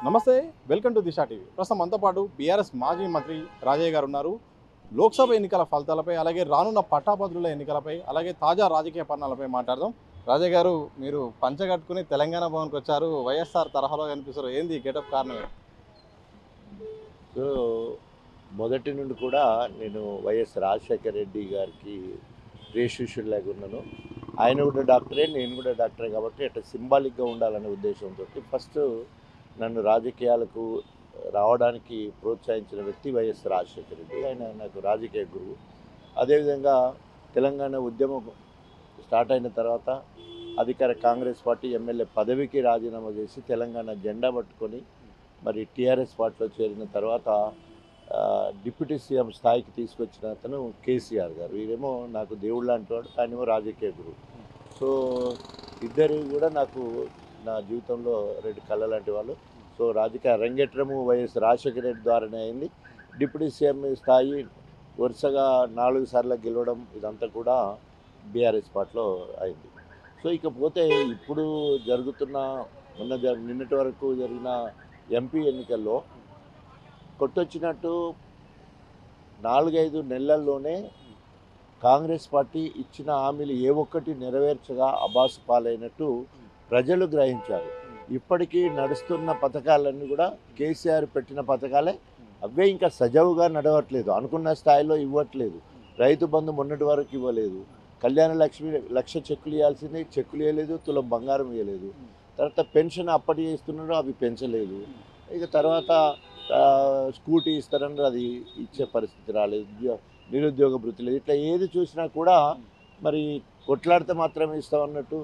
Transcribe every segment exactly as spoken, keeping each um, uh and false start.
నమస్తే, welcome to Disha TV. ప్రస్తుతం మనతో పాటు బీఆర్ఎస్ మాజీ మంత్రి రాజయ్య గారు ఉన్నారు. లోక్సభ ఎన్నికల ఫలితాలపై, అలాగే రానున్న పట్టాభద్రుల ఎన్నికలపై, అలాగే తాజా రాజకీయ పరిణామాలపై మాట్లాడదాం. రాజయ్య గారు, మీరు పంచగట్టుకుని తెలంగాణ భవన్కి వచ్చారు. వైఎస్ఆర్ తరహాలో కనిపిస్తారు. ఏంది గెటప్ కారణమే? సో మొదటి నుండి కూడా నేను వైఎస్ రాజశేఖర రెడ్డి గారికి ప్రియ శిష్యుడిలాగా ఉన్నాను. ఆయన కూడా డాక్టరే, నేను కూడా డాక్టరే, కాబట్టి అట్లా సింబాలిక్గా ఉండాలనే ఉద్దేశంతో ఫస్ట్ నన్ను రాజకీయాలకు రావడానికి ప్రోత్సహించిన వ్యక్తి వైఎస్ రాజశేఖర రెడ్డి. ఆయన నాకు రాజకీయ గురువు. అదేవిధంగా తెలంగాణ ఉద్యమం స్టార్ట్ అయిన తర్వాత అధికార కాంగ్రెస్ పార్టీ ఎమ్మెల్యే పదవికి రాజీనామా చేసి తెలంగాణ జెండా పట్టుకొని మరి టీఆర్ఎస్ పార్టీలో చేరిన తర్వాత డిప్యూటీ సీఎం స్థాయికి తీసుకొచ్చిన అతను కేసీఆర్ గారు. వీరేమో నాకు దేవుడు లాంటి వాడు, ఆయనేమో రాజకీయ గురువు. సో ఇద్దరు కూడా నాకు నా జీవితంలో రెండు కళ్ళ లాంటి వాళ్ళు. సో రాజకీయ రంగేట్రము వైఎస్ రాజశేఖర రెడ్డి ద్వారానే అయింది. డిప్యూటీ సీఎం స్థాయి వరుసగా నాలుగు సార్లు గెలవడం ఇదంతా కూడా బీఆర్ఎస్ పార్టీలో అయింది. సో ఇకపోతే ఇప్పుడు జరుగుతున్న మొన్న నిన్నటి వరకు జరిగిన ఎంపీ ఎన్నికల్లో కొట్టొచ్చినట్టు నాలుగైదు నెలల్లోనే కాంగ్రెస్ పార్టీ ఇచ్చిన హామీలు ఏ ఒక్కటి నెరవేర్చగా అబాసు పాలైనట్టు ప్రజలు గ్రహించారు. ఇప్పటికీ నడుస్తున్న పథకాలన్నీ కూడా కేసీఆర్ పెట్టిన పథకాలే, అవే ఇంకా సజావుగా నడవట్లేదు, అనుకున్న స్థాయిలో ఇవ్వట్లేదు. రైతు బంధు మొన్నటి వరకు ఇవ్వలేదు. కళ్యాణ లక్ష్మి లక్ష చెక్కులు ఇవ్వాల్సింది చెక్కులు ఇవ్వలేదు, తులం బంగారం ఇవ్వలేదు. తర్వాత పెన్షన్ అప్పటి ఇస్తున్నారు, అవి పెంచలేదు. ఇక తర్వాత స్కూటీ ఇస్తారన్నారు, అది ఇచ్చే పరిస్థితి రాలేదు. నిరుద్యోగ భృతి లేదు. ఇట్లా ఏది చూసినా కూడా మరి కొట్లాడితే మాత్రమే ఇస్తామన్నట్టు.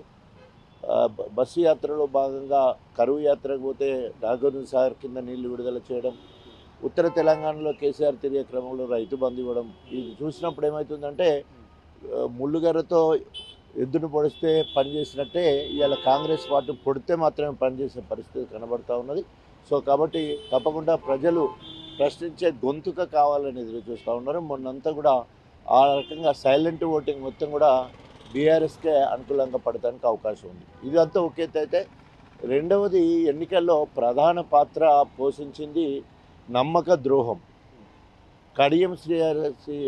బస్సు యాత్రలో భాగంగా కరువు యాత్రకు పోతే నాగోర్ సాగర్ కింద నీళ్లు విడుదల చేయడం, ఉత్తర తెలంగాణలో కేసీఆర్ తిరిగే క్రమంలో రైతు బంధు ఇవ్వడం, ఇది చూసినప్పుడు ఏమవుతుందంటే ముళ్ళుగర్రతో ఎద్దును పొడిస్తే పనిచేసినట్టే ఇవాళ కాంగ్రెస్ పార్టీ పొడితే మాత్రమే పనిచేసే పరిస్థితి కనబడుతూ ఉన్నది. సో కాబట్టి తప్పకుండా ప్రజలు ప్రశ్నించే గొంతుక కావాలని ఎదురు చూస్తూ ఉన్నారు. మొన్నంతా కూడా ఆ రకంగా సైలెంట్ ఓటింగ్ మొత్తం కూడా బీఆర్ఎస్కే అనుకూలంగా పడటానికి అవకాశం ఉంది. ఇదంతా ఒకేతైతే రెండవది, ఎన్నికల్లో ప్రధాన పాత్ర పోషించింది నమ్మక ద్రోహం. కడియం శ్రీహర్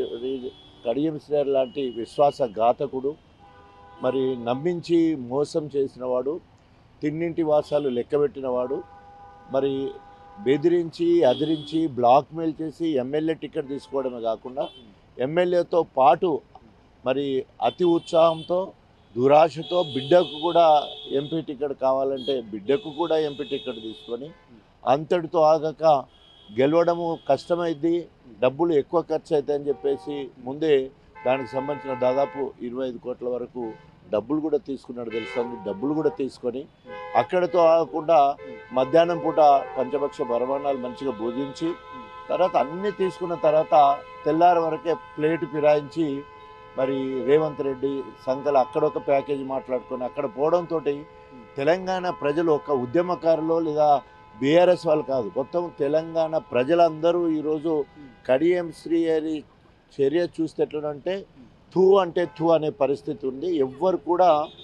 కడియం శ్రీహర్ లాంటి విశ్వాసఘాతకుడు, మరి నమ్మించి మోసం చేసినవాడు, తిన్నింటి వాసాలు లెక్కబెట్టినవాడు, మరి బెదిరించి అదిరించి బ్లాక్మెయిల్ చేసి ఎమ్మెల్యే టికెట్ తీసుకోవడమే కాకుండా ఎమ్మెల్యేతో పాటు మరి అతి ఉత్సాహంతో దురాశతో బిడ్డకు కూడా ఎంపీ టికెట్ కావాలంటే బిడ్డకు కూడా ఎంపీ టికెట్ తీసుకొని అంతటితో ఆగక గెలవడము కష్టమైంది, డబ్బులు ఎక్కువ ఖర్చు అవుతాయని చెప్పేసి ముందే దానికి సంబంధించిన దాదాపు ఇరవై ఐదు కోట్ల వరకు డబ్బులు కూడా తీసుకున్నాడు తెలుస్తుంది. డబ్బులు కూడా తీసుకొని అక్కడితో ఆగకుండా మధ్యాహ్నం పూట పంచభక్ష పరమాణాలు మంచిగా భోజించి తర్వాత అన్నీ తీసుకున్న తర్వాత తెల్లారి వరకే ప్లేటు ఫిరాయించి మరి రేవంత్ రెడ్డి సంఘాలు అక్కడ ఒక ప్యాకేజీ మాట్లాడుకొని అక్కడ పోవడంతో తెలంగాణ ప్రజలు ఒక ఉద్యమకారులు లేదా బీఆర్ఎస్ వాళ్ళు కాదు, మొత్తం తెలంగాణ ప్రజలందరూ ఈరోజు కడియం శ్రీహరి చర్య చూస్తే ఎట్లంటే థూ అంటే థూ అనే పరిస్థితి ఉంది. ఎవ్వరు కూడా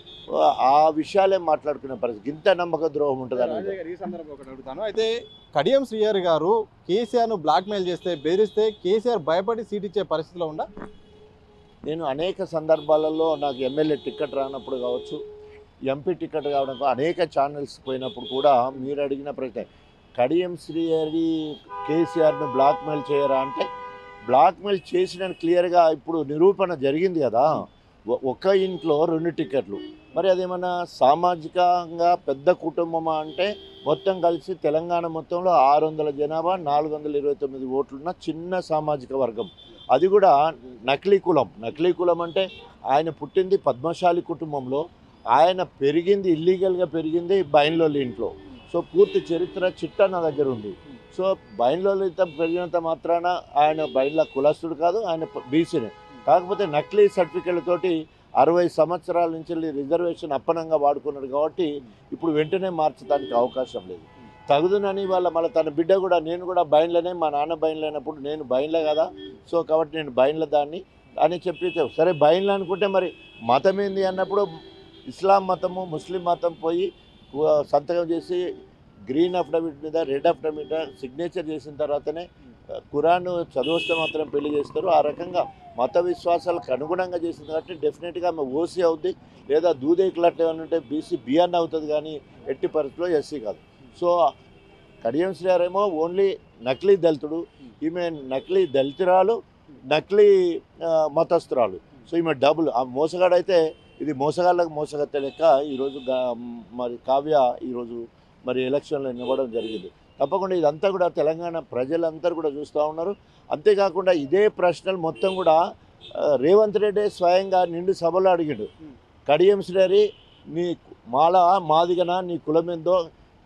ఆ విషయాలే మాట్లాడుకునే పరిస్థితి. ఇంత నమ్మక ద్రోహం ఉంటుందని ఈ సందర్భంలో ఒకటి అడుగుతాను. అయితే కడియం శ్రీహరి గారు కేసీఆర్ను బ్లాక్మెయిల్ చేస్తే, బెదిరిస్తే కేసీఆర్ భయపడి సీట్ ఇచ్చే పరిస్థితిలో ఉందా? నేను అనేక సందర్భాలలో నాకు ఎమ్మెల్యే టికెట్ రానప్పుడు కావచ్చు, ఎంపీ టికెట్ కావడం అనేక ఛానల్స్ పోయినప్పుడు కూడా మీరు అడిగిన ప్రశ్న, కడియం శ్రీహరి కేసీఆర్ను బ్లాక్మెయిల్ చేయరా అంటే బ్లాక్మెయిల్ చేసిన క్లియర్గా ఇప్పుడు నిరూపణ జరిగింది కదా. ఒక ఇంట్లో రెండు టికెట్లు, మరి అదేమన్నా సామాజికంగా పెద్ద కుటుంబమా అంటే మొత్తం కలిసి తెలంగాణ మొత్తంలో ఆరు వందల జనాభా నాలుగు వందల ఇరవై తొమ్మిది ఓట్లున్న చిన్న సామాజిక వర్గం, అది కూడా నకిలీ కులం. నకిలీ కులం అంటే ఆయన పుట్టింది పద్మశాలి కుటుంబంలో, ఆయన పెరిగింది ఇల్లీగల్గా పెరిగింది బైన్లోలి ఇంట్లో. సో పూర్తి చరిత్ర చిట్టా నా దగ్గర ఉంది. సో బైన్లోలిత పెరిగినంత మాత్రాన ఆయన బైన్ల కులస్తుడు కాదు, ఆయన బీసీనే. కాకపోతే నకిలీ సర్టిఫికెట్లతోటి అరవై సంవత్సరాల నుంచి రిజర్వేషన్ అప్పనంగా వాడుకున్నాడు కాబట్టి ఇప్పుడు వెంటనే మార్చడానికి అవకాశం లేదు. తగుదునని వాళ్ళ మళ్ళీ తన బిడ్డ కూడా, నేను కూడా బైన్లనే, మా నాన్న బైన్లు అయినప్పుడు నేను బైన్లే కదా, సో కాబట్టి నేను బైన్ల దాన్ని అని చెప్పి, సరే బైన్లు అనుకుంటే మరి మతం ఏంది అన్నప్పుడు ఇస్లాం మతము ముస్లిం మతం పోయి సంతకం చేసి గ్రీన్ అఫిడవిట్ మీద రెడ్ అఫిడవిట్ సిగ్నేచర్ చేసిన తర్వాతనే ఖురాన్ చదివిస్తే మాత్రం పెళ్లి చేస్తారు. ఆ రకంగా మత విశ్వాసాలకు అనుగుణంగా చేసింది కాబట్టి డెఫినెట్గా ఆమె ఓసీ అవుద్ది, లేదా దూదేకులట్టు ఏమైనా ఉంటే బీసీ బిఎన్ అవుతుంది, కానీ ఎట్టి పరిస్థితిలో ఎస్సీ కాదు. సో కడియం శ్రీగారు ఏమో ఓన్లీ నకిలీ దళితుడు, ఈమె నకిలీ దళితురాలు, నకిలీ మతస్థురాలు. సో ఈమె డబుల్. ఆ మోసగాడైతే ఇది మోసగాళ్ళకు మోసగత్తే లెక్క. ఈరోజు మరి కావ్య ఈరోజు మరి ఎలక్షన్లో నిలవడం జరిగింది. తప్పకుండా ఇదంతా కూడా తెలంగాణ ప్రజలందరూ కూడా చూస్తూ ఉన్నారు. అంతేకాకుండా ఇదే ప్రశ్నలు మొత్తం కూడా రేవంత్ రెడ్డి స్వయంగా నిండు సభలో అడిగాడు. కడియం శ్రీగారి నీ మాల మాదిగన, నీ కులమేందో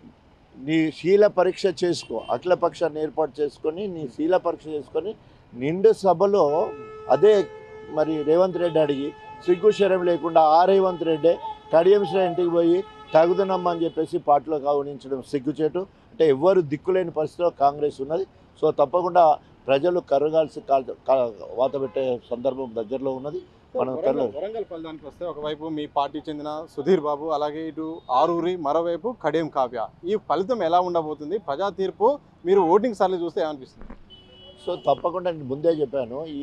నీ శీల పరీక్ష చేసుకో, అఖిల పక్షాన్ని ఏర్పాటు చేసుకొని నీ శీల పరీక్ష చేసుకొని నిండు సభలో అదే మరి రేవంత్ రెడ్డి అడిగి సిగ్గు శరం లేకుండా ఆ రేవంత్ రెడ్డి కడియం శ్రీ ఇంటికి పోయి తగుదనమ్మా అని చెప్పేసి పాటలో కావనించడం సిగ్గుచేటు. అంటే ఎవ్వరు దిక్కులేని పరిస్థితిలో కాంగ్రెస్ ఉన్నది. సో తప్పకుండా ప్రజలు కర్రగాల్సి వాత పెట్టే సందర్భం దగ్గరలో ఉన్నది. మనం వరంగల్ ఫలితానికి వస్తే ఒకవైపు మీ పార్టీ చెందిన సుధీర్ బాబు, అలాగే ఇటు ఆరూరి, మరోవైపు కడియం కావ్య, ఈ ఫలితం ఎలా ఉండబోతుంది? ప్రజా తీర్పు మీరు ఓటింగ్ సార్లు చూస్తే ఏమనిపిస్తుంది? సో తప్పకుండా నేను ముందే చెప్పాను, ఈ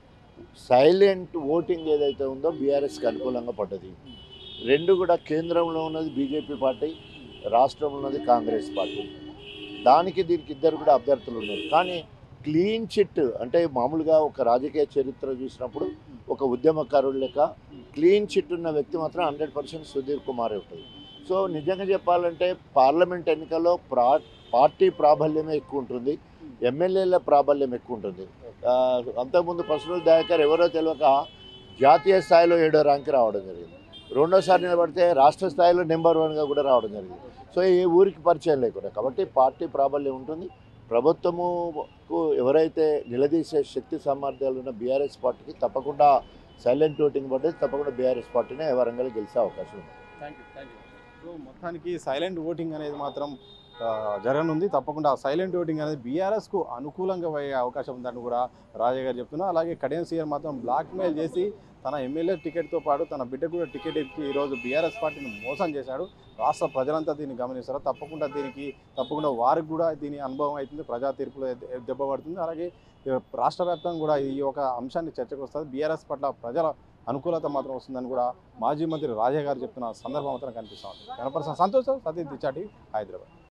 సైలెంట్ ఓటింగ్ ఏదైతే ఉందో బీఆర్ఎస్కి అనుకూలంగా పడ్డది. రెండు కూడా కేంద్రంలో ఉన్నది బీజేపీ పార్టీ, రాష్ట్రంలో ఉన్నది కాంగ్రెస్ పార్టీ. దానికి దీనికి ఇద్దరు కూడా అభ్యర్థులు ఉన్నారు. కానీ క్లీన్ చిట్ అంటే మామూలుగా ఒక రాజకీయ చరిత్ర చూసినప్పుడు ఒక ఉద్యమకారుడు లెక్క క్లీన్ చిట్ ఉన్న వ్యక్తి మాత్రం హండ్రెడ్ పర్సెంట్ సుధీర్ కుమార్ ఉంటుంది. సో నిజంగా చెప్పాలంటే పార్లమెంట్ ఎన్నికల్లో ప్రా పార్టీ ప్రాబల్యమే ఎక్కువ ఉంటుంది, ఎమ్మెల్యేల ప్రాబల్యం ఎక్కువ ఉంటుంది. అంతకుముందు పసునూరు దయాకర్ ఎవరో తెలియక జాతీయ స్థాయిలో ఏడో ర్యాంక్ రావడం జరిగింది. రెండోసారి నిలబడితే రాష్ట్ర స్థాయిలో నెంబర్ వన్గా కూడా రావడం జరిగింది. సో ఏ ఊరికి పరిచయం లేకుండా, కాబట్టి పార్టీ ప్రాబల్యం ఉంటుంది. ప్రభుత్వముకు ఎవరైతే నిలదీసే శక్తి సామర్థ్యాలు ఉన్న బీఆర్ఎస్ పార్టీకి తప్పకుండా సైలెంట్ ఓటింగ్ పడ్డది. తప్పకుండా బీఆర్ఎస్ పార్టీనే వరంగల్ గెలిచే అవకాశం ఉంది. Thank you thank you so మొత్తానికి సైలెంట్ ఓటింగ్ అనేది మాత్రం జరగనుంది. తప్పకుండా సైలెంట్ ఓటింగ్ అనేది బీఆర్ఎస్కు అనుకూలంగా అయ్యే అవకాశం ఉందని కూడా రాజయ్య గారు చెప్తున్నారు. అలాగే కడియం శ్రీగారు మాత్రం బ్లాక్మెయిల్ చేసి తన ఎమ్మెల్యే టికెట్తో పాటు తన బిడ్డకు కూడా టికెట్ ఇచ్చి ఈరోజు బీఆర్ఎస్ పార్టీని మోసం చేశాడు. రాష్ట్ర ప్రజలంతా దీన్ని గమనిస్తారు. తప్పకుండా దీనికి తప్పకుండా వారికి కూడా దీని అనుభవం అవుతుంది, ప్రజా తీర్పులో దెబ్బ పడుతుంది. అలాగే రాష్ట్ర వ్యాప్తంగా కూడా ఈ ఒక అంశాన్ని చర్చకు వస్తుంది. బీఆర్ఎస్ పట్ల ప్రజల అనుకూలత మాత్రం వస్తుందని కూడా మాజీ మంత్రి రాజయ్య గారు చెప్తున్న సందర్భం మాత్రం కనిపిస్తూ ఉంది. కనపర్సన్ సంతోష్, సతీష్ దిచాటి, హైదరాబాద్.